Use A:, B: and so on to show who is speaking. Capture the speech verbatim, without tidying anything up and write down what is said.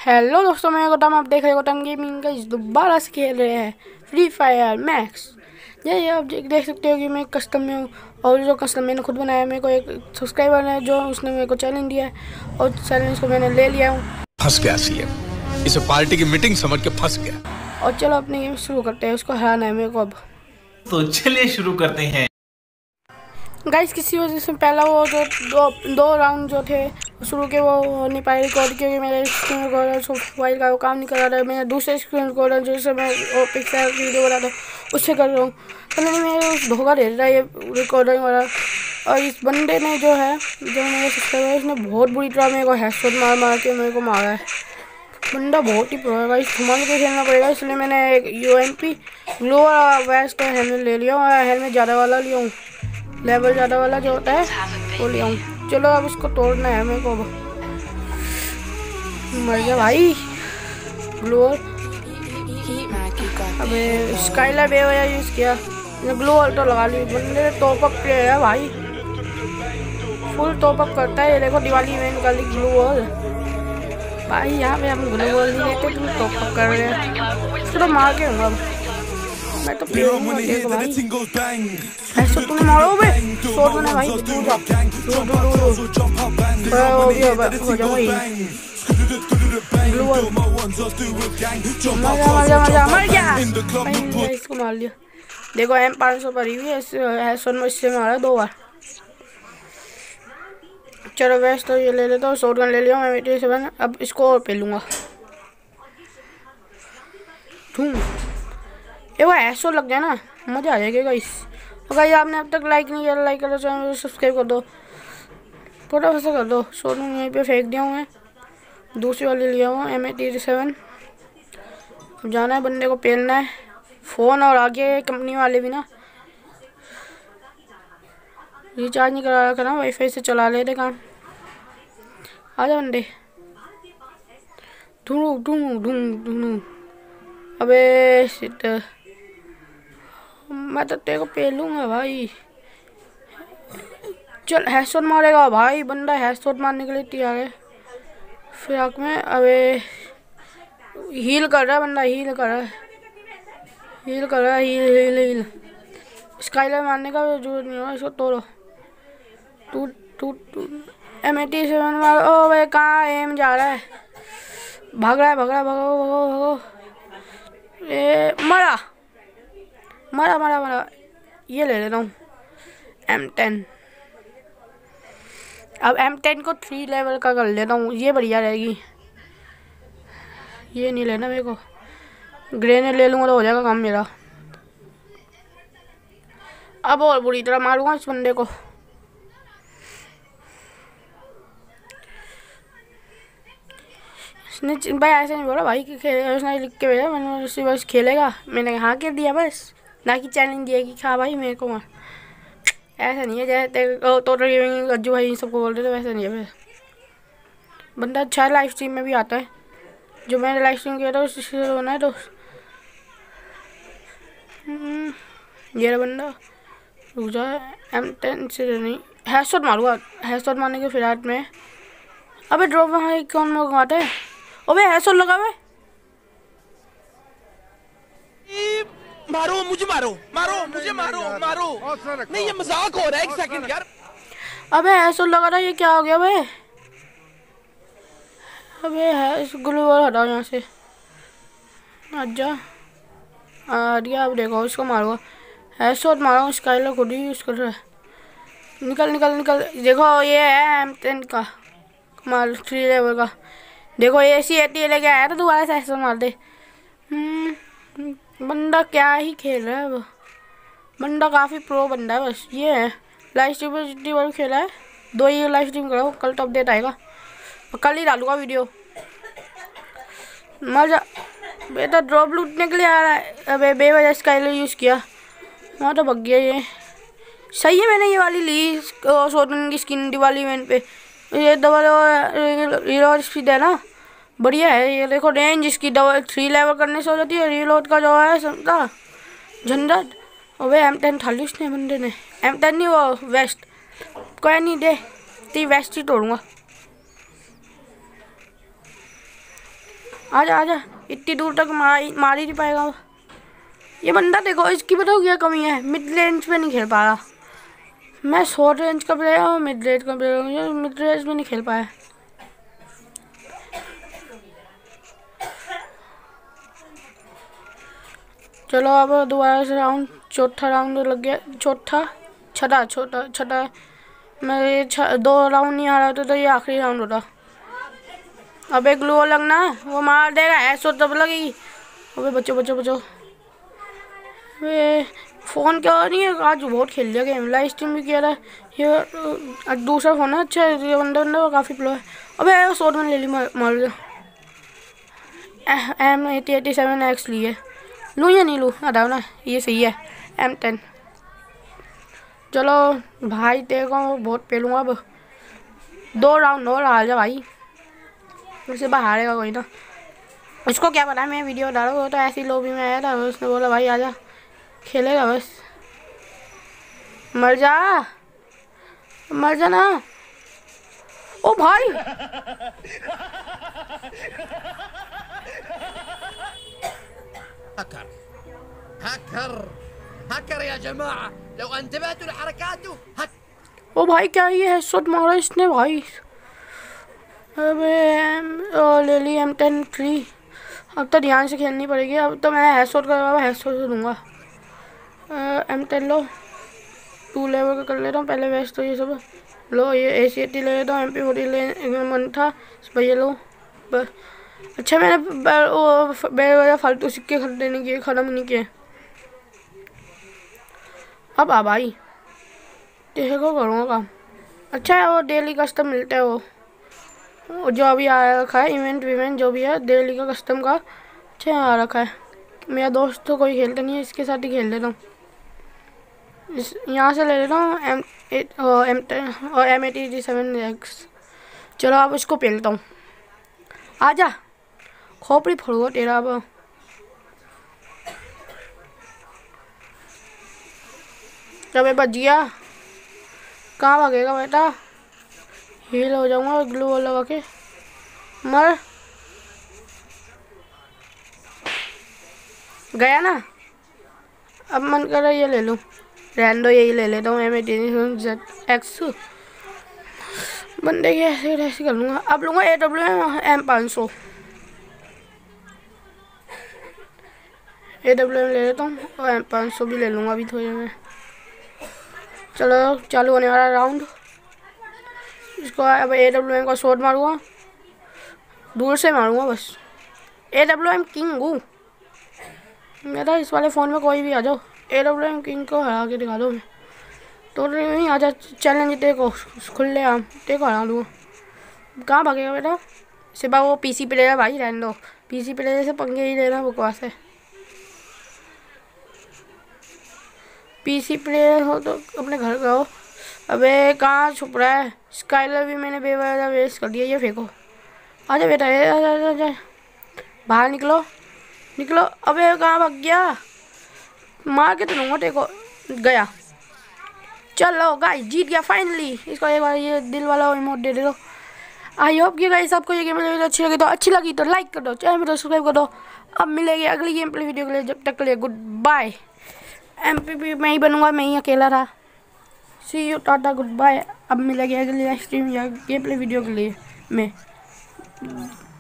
A: Hello दोस्तों, मैं गौतम, आप देख रहे हो गौतम गेमिंग का। दोबारा से खेल रहे हैं फ्री फायर मैक्स। ये आप देख सकते हो कि मैं कस्टम में हूँ, और जो कस्टम मैंने खुद बनाया, मेरे को एक सब्सक्राइबर है जो उसने मेरे को चैलेंज दिया है, और चैलेंज को मैंने ले लिया हूँ।
B: फंस गया सीएम, इसे पार्टी की मीटिंग समझ के फंस गया।
A: और चलो अपनी गेम शुरू करते हैं, उसको हराना है मेरे को अब।
C: तो चलिए शुरू करते हैं
A: गाइस। किसी वजह से पहला वो जो दो दो राउंड जो थे शुरू के, वो हो नहीं पाए रिकॉर्ड, क्योंकि मेरे स्क्रीन रिकॉर्डर मोबाइल का वो काम नहीं कर रहा था। मैंने दूसरे स्क्रीन रिकॉर्डर जिससे मैं वो पिक्चर वीडियो बना था उससे कर रहा हूँ, तो मैंने मेरे धोखा दे रहा है ये रिकॉर्डिंग वाला। और इस बंदे ने जो है, जो मेरे सब्सक्राइबर, उसने बहुत बुरी तरह मेरे को हेडशॉट मार मार के मेरे को मारा है। बंदा बहुत ही प्रो है भाई, घुमा के खेलना पड़ेगा। इसलिए मैंने एक U M P glow west का हेलमेट ले लिया हूँ, हेलमेट ज़्यादा वाला लिया हूँ, लेवल ज़्यादा वाला जो होता है वो लिया हूँ। चलो अब इसको तोड़ना है मेरे को। मर गया भाई ग्लोअर। अबे स्काइला बे वजह यूज़ किया, ग्लोअर तो लगा ली। बंदे टॉप अप प्लेयर है भाई, फुल टॉप अप करता है। ये देखो दिवाली में निकाली ग्लोअर भाई। यहाँ पे हम ग्लोअर नहीं लेते, तुम टॉप अप कर रहे हैं। इसको तो मार के हूँ मैं तो प्लेयर हूँ। देखो भाई ऐसे तुम मारो बे, शॉट में भाई दूर जा, दूर दूर दूर हो गया हो जाओ भाई। ग्लोअर मजा मजा मजा मर गया भाई, इसको मार लिया। देखो एम पाँच सौ पड़ी हुई है, सोन में इससे मारा दो बार। चलो वेस्ट तो ये ले लेता हूँ, शॉटगन ले लिया मैं एटी सेवन। अब इसको और पे लूँगा। ये वो ऐसो लग गया ना, मज़ा आ जाएगा गाइस। और गाइस आपने अब तक लाइक नहीं किया, लाइक करो, चैनल को सब्सक्राइब कर दो, फटाफट से कर दो। शॉट में यहीं पे फेंक दिया हूँ मैं, दूसरी वाली लिया हूँ एम एटी सेवन। अब जाना है बंदे को पेलना है। फ़ोन और आगे कंपनी वाले भी ना रिचार्ज नहीं करा रखा ना, वाईफाई से चला लेते काम। आजा बंदे, ढूंढू ढूंढू ढूंढू ढूंढू। अबे शिट, मैं तो तेरे को पेलूंगा भाई। चल हेडशॉट मारेगा भाई बंदा, हेडशॉट मारने के लिए तैयार है फिराक में। अबे हील कर रहा है बंदा, हील कर रहा है, हील कर रहा है, हील हील हील। स्काइलर मारने का जरूरत नहीं होगा, इसको तोड़ो। टूट टूट टूट एम एटी सेवन मार। ओ भाई कहाँ एम जा रहा है, भाग रहा है, भाग रहा है, भागो भागो भागो। ए मरा मरा मरा मरा। ये ले लेता हूँ एम टेन। अब एम टेन को थ्री लेवल का कर लेता हूँ, ये बढ़िया रहेगी। ये नहीं लेना मेरे को, ग्रेनेड ले लूँगा तो हो जाएगा काम मेरा। अब और बुरी तरह मारूंगा इस बंदे को। इसने भाई ऐसे नहीं बोला भाई कि उसने लिख के भेजा, मैंने उससे बस खेलेगा, मैंने हाँ कर दिया बस, ना कि चैलेंज दिया कि हाँ भाई मेरे को मार। ऐसा नहीं है जैसे तो गज्जू भाई सबको बोल रहे थे, वैसे नहीं है। बंदा अच्छा लाइव स्ट्रीम में भी आता है, जो मैंने लाइव स्ट्रीम किया था उससे होना है। तो ये बंदा रुक जा, एम टेन से नहीं हेडशॉट मारूंगा, हेडशॉट मारने के फिराट में। अबे ड्रॉप में कौन मंगवाता है। अबे हेडशॉट लगा हुआ है,
D: मारो मुझे, मारो मारो मुझे, मारो मारो। नहीं ये मजाक हो रहा है, एक सेकंड यार।
A: अबे हेडशॉट लगा था, ये क्या हो गया भाई। अबे है ग्लूअर हटाओ यहाँ से, आजा आ दिया। अब देखो इसको मारूंगा, हेडशॉट मारा, स्काइलर खुद ही यूज़ कर रहा है। निकल निकल निकल। देखो ये है एम टेन का माल, थ्री लेवल का। देखो ए सी एटी लेके आया था, दोबारा से हेडशॉट मार दे। बंदा क्या ही खेल रहा है वो, बंदा काफ़ी प्रो बंदा है। बस ये है लाइव स्ट्रीम में जितनी बार खेला है, दो ही लाइव स्ट्रीम करो, कल तो अपडेट आएगा और कल ही डालूंगा वीडियो। मजा बेटा ड्रॉप लूटने के लिए आ रहा है। अबे बेवजह स्काइलर यूज़ किया, वहाँ तो भग गया ये। सही है, मैंने ये वाली ली शॉटगन की स्किन दिवाली इवेंट पे। ये डबल रिलोड स्पीड है ना, बढ़िया है। ये देखो रेंज इसकी डबल थ्री लेवल करने से हो जाती है, रिलोड का जो है समझा झंझट। अबे एम टेन था ली उसने बंदे ने, एम टेन नहीं वो वेस्ट। कोई नहीं दे, ती वेस्ट ही तोड़ूंगा। आजा आजा, इतनी दूर तक मार मार ही नहीं पाएगा ये बंदा। देखो इसकी बताओ क्या कमी है, मिड रेंज पे नहीं खेल पा रहा। मैं शॉर्ट रेंज का प्लेयर हूँ, मिड रेंज का प्लेयर हूँ, मिड रेंज में नहीं खेल पाया। चलो अब दोबारा से राउंड, चौथा राउंड लग गया, चौथा छठा छोटा छठा मैं छ, दो राउंड नहीं आ रहा था तो ये आखिरी राउंड होता। अब एक ग्लू लगना है, वो मार देगा, ऐसो तब लगेगी। अबे बच्चो बच्चो बच्चो, वे फ़ोन क्या नहीं है, आज बहुत खेल लिया गेम, लाइव स्ट्रीम भी किया था। ये दूसरा फ़ोन है, अच्छा ये बंदा बंदा काफ़ी प्लो है। अबे शॉट में ले ली, मार मार दिया। M eighty eighty seven X लिए, लूँ या नहीं लूँ, हटाओ ना, ये सही है एम टेन। चलो भाई देखो बहुत पेलूँगा अब, दो राउंड और आ जा भाई, उससे बाहर हारेगा कोई ना। उसको क्या पता मैं वीडियो डालूँ, वो तो ऐसी लॉबी में आया था, उसने बोला भाई आजा खेलेगा बस। मर जा मर जा ना। ओ भाई
E: هاكر هاكر هاكر يا جماعة لو انتبهتوا لحركاته هك...
A: ओ भाई क्या ये है, शॉट मारा इसने भाई। अबे ले ली एम टेन थ्री, अब तो ध्यान से खेलनी पड़ेगी। अब तो मैं हेड शॉट करवा हेड शॉट से दूंगा। एम टेन लो, टू लेवल का कर लेता हूँ पहले वेस्ट। तो ये सब लो, ये ए सी एटी ले लेता हूँ, एम पी फोर्टी ले मन था भैया लो बस। अच्छा मैंने बेर वजह फालतू सिक्के खरीदने नहीं किए, ख़त्म नहीं किए। अब आ भाई देखो करूँगा काम। अच्छा है वो डेली कस्टम मिलता है, वो जो अभी आ रखा है इवेंट विवेंट जो भी है डेली का कस्टम का, अच्छा आ रखा है। मेरा दोस्त तो कोई खेलता नहीं है, इसके साथ ही खेल लेता हूँ। इस यहाँ से ले लेता हूँ एम एट और एम टेन और M eighty eighty seven X. चलो अब इसको पेलता हूँ, आजा खोपड़ी फोड़ूंगा तेरा अब। जब बच गया, कहाँ भागेगा बेटा, हील हो जाऊंगा ग्लू वॉल लगा के। मर गया ना। अब मन कर रहा है ये ले लूँ, रैंडो यही ले लेता हूँ एम एटी जेड एक्स। बंदे के ऐसे ऐसे कर लूँगा। अब लूँगा ए डब्ल्यू एम एम पाँच सौ, ए डब्ल्यू एम ले लेता हूँ और एम पाँच सौ भी ले लूँगा अभी थोड़ी देर में। चलो चालू होने वाला राउंड। इसको अब ए डब्ल्यू एम का शॉट मारूंगा, दूर से मारूंगा बस। ए डब्ल्यू एम किंग हूँ मेरा, इस वाले फ़ोन में कोई भी आ जाओ, ए डब्ल्यू एम किंग को हरा के दिखा दो। मैं तो नहीं आ जा, चैलेंज देखो खुले आम देखो हरा दूँगा। कहाँ भागेगा बेटा, सिर्फ वो पीसी प्लेयर भाई रहने दो, पीसी प्लेयर से पंगे ही लेना बकवास है। पीसी प्लेयर हो तो अपने घर का हो। अबे कहाँ छुप रहा है, स्काइलर भी मैंने बेवजह वेस्ट कर दिया। ये फेंको, आजा बेटा आजा आजा, बाहर निकलो निकलो। अबे कहाँ भाग गया, मार के तो लूँगा देखो, गया। चलो गाइस जीत गया फाइनली। इसको एक बार ये दिल वाला इमोट दे दो। आई होप कि गाइस आपको ये गेम प्ले वीडियो अच्छी लगी तो अच्छी लगी तो लाइक कर दो, चैनल को सब्सक्राइब कर दो। अब मिलेंगे अगली गेम प्ले वीडियो के लिए, जब तक के लिए good bye. M P P मैं ही बनूंगा, मैं ही अकेला था। See you tata good bye. अब मिलेंगे अगली स्ट्रीम या गेम प्ले वीडियो के लिए में।